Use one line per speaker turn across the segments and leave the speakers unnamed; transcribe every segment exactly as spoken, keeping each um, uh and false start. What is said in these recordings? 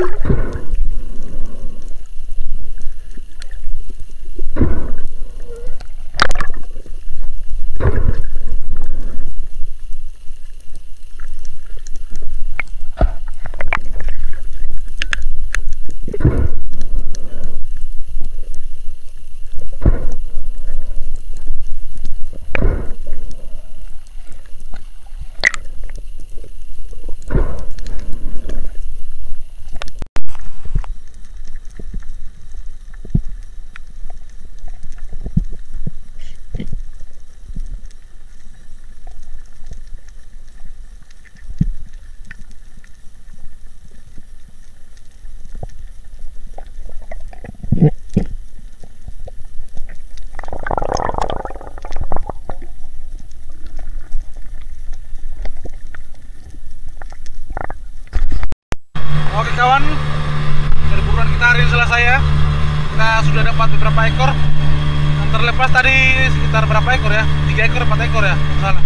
Oke kawan, perburuan kita hari ini selesai ya. Kita sudah dapat beberapa ekor. Yang terlepas tadi sekitar berapa ekor ya? Tiga ekor, empat ekor ya? Salah.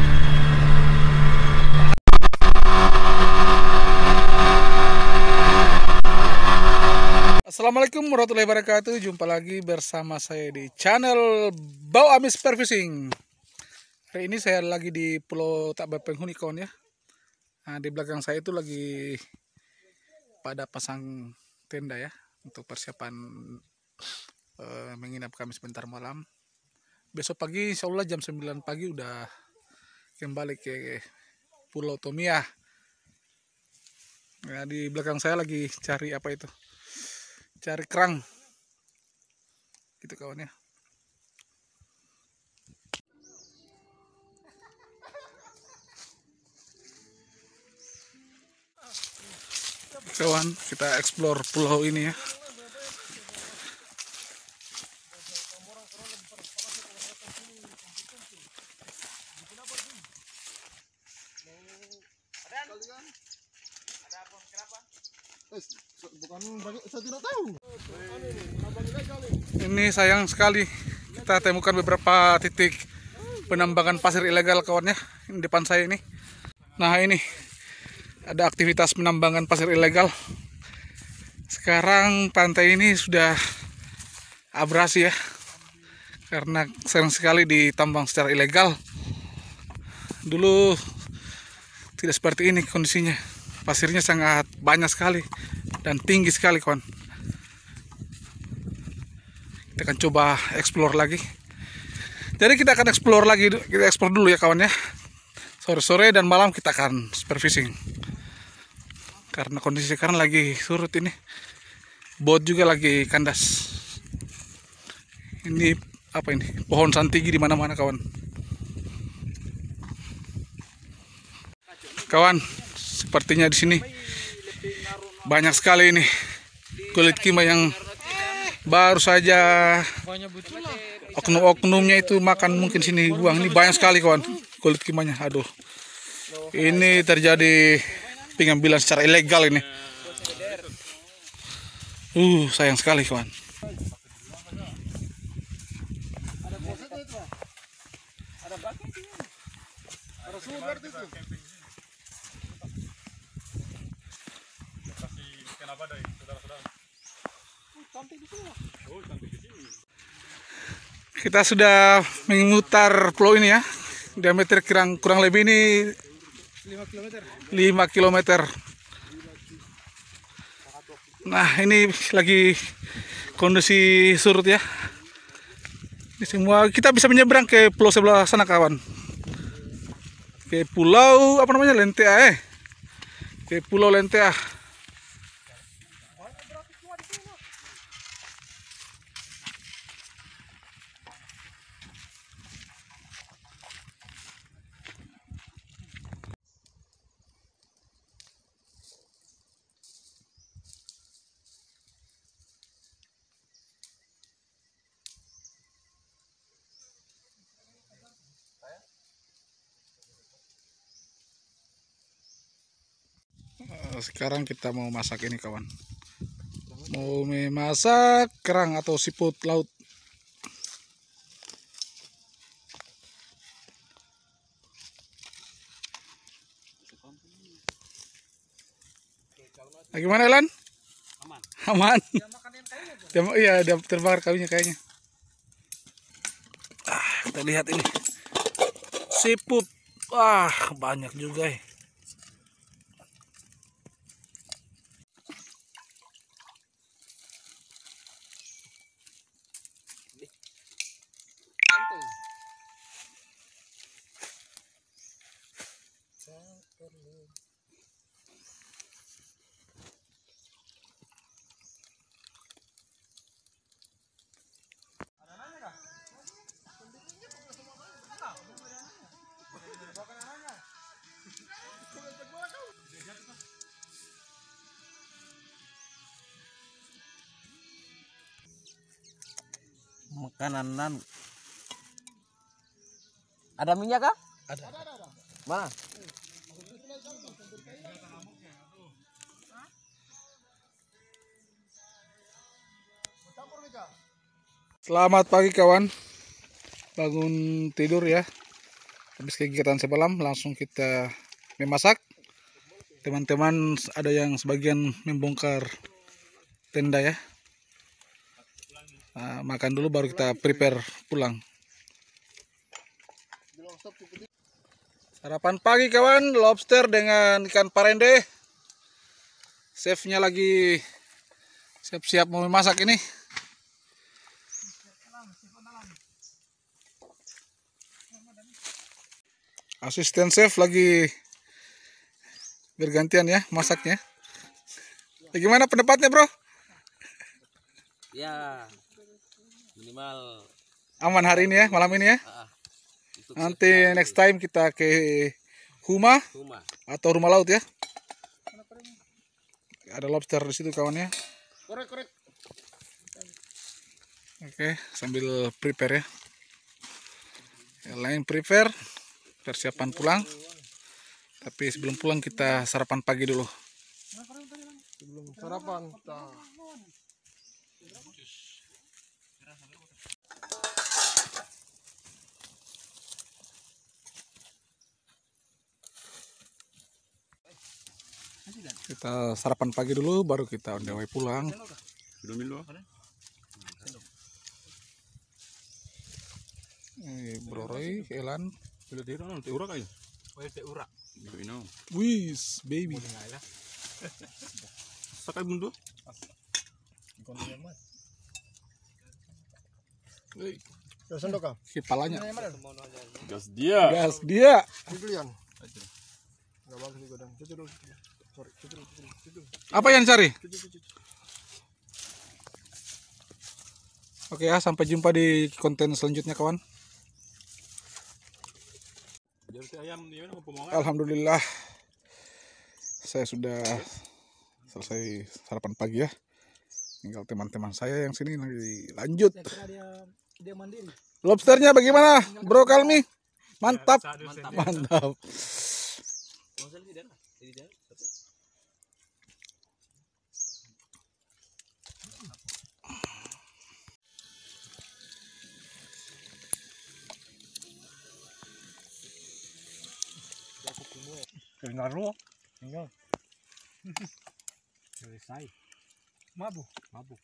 Assalamualaikum warahmatullahi wabarakatuh. Jumpa lagi bersama saya di channel Bau Amis Spearfishing. Hari ini saya lagi di Pulau Tak Berpenghuni kawan ya. Nah, di belakang saya itu lagi pada pasang tenda ya untuk persiapan uh, menginap kami sebentar malam. Besok pagi insya Allah jam sembilan pagi udah kembali ke Pulau Tomia. Nah, di belakang saya lagi cari apa itu, cari kerang gitu kawan ya. Kawan, kita explore pulau ini ya. Ini sayang sekali kita temukan beberapa titik penambangan pasir ilegal kawan ya, di depan saya ini. Nah ini ada aktivitas penambangan pasir ilegal. Sekarang pantai ini sudah abrasi ya, karena sering sekali ditambang secara ilegal. Dulu tidak seperti ini kondisinya. Pasirnya sangat banyak sekali dan tinggi sekali kawan. Kita akan coba explore lagi. Jadi kita akan explore lagi, kita explore dulu ya kawan ya. Sore-sore dan malam kita akan spearfishing. Karena kondisi sekarang lagi surut ini, bot juga lagi kandas. Ini apa ini? Pohon santigi di mana-mana kawan. Kawan, sepertinya di sini banyak sekali ini kulit kima yang baru saja oknum-oknumnya itu makan, mungkin sini buang. Ini banyak sekali kawan kulit kimanya. Aduh, ini terjadi pengambilan secara ilegal ini. Uh, sayang sekali kawan. Kita sudah memutar pulau ini ya. Diameter kurang kurang lebih ini lima kilometer. Nah ini lagi kondisi surut ya. Ini semua kita bisa menyeberang ke pulau sebelah sana kawan. Ke pulau apa namanya, Lentea eh. Ke Pulau Lentea. Sekarang kita mau masak ini kawan. Mau memasak kerang atau siput laut. Nah, gimana Elan? Aman. Dia, iya, dia terbakar kayunya kayaknya. Ah, kita lihat ini. Siput. Wah, banyak juga ya.
Makanan ada minyak kah?
Ada.
Mana?
Selamat pagi kawan. Bangun tidur ya. Habis kegiatan semalam langsung kita memasak. Teman-teman ada yang sebagian membongkar tenda ya. Nah, makan dulu baru kita prepare pulang. Sarapan pagi kawan, lobster dengan ikan parende. Chefnya lagi siap-siap mau memasak ini. Asisten chef lagi bergantian ya masaknya. Bagaimana pendapatnya bro?
Ya, minimal
Aman hari ini ya, malam ini ya.
ah, untuk
Nanti
siap
next time kita ke Huma
rumah.
atau rumah laut ya. Ada lobster di situ kawannya.
Korek korek.
Oke, sambil prepare ya. Yang lain prepare, persiapan pulang. Tapi sebelum pulang kita sarapan pagi dulu.
Sebelum sarapan kita
Kita sarapan pagi dulu, baru kita on the way pulang. Eh, Bro Roy, Elan. Wis, baby.
sakai bundu.
Wih,
Ya sendok kah?
kepalanya.
Gas dia.
Gas dia.
Pilihan. Enggak bagus nih godang. Cuci dulu. Sorry, cuci dulu, cuci dulu, cuci dulu.
Apa yang cari?
Cuci, cuci, cuci.
Oke ya, sampai jumpa di konten selanjutnya kawan. Alhamdulillah saya sudah selesai sarapan pagi ya. Tinggal teman-teman saya yang sini lagi lanjut. Lobsternya bagaimana, Bro Kalmi? Mantap, mantap.
Naruh. Tinggal. Selesai. Mabuk, mabuk.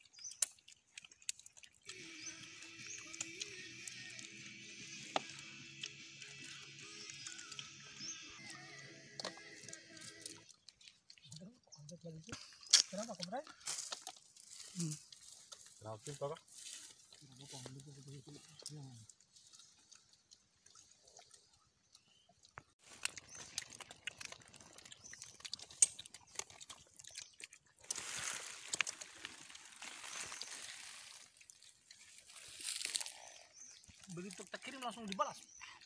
Kenapa kau berai? Hmm. Kenapa Pak?
Begitu kita kirim langsung dibalas.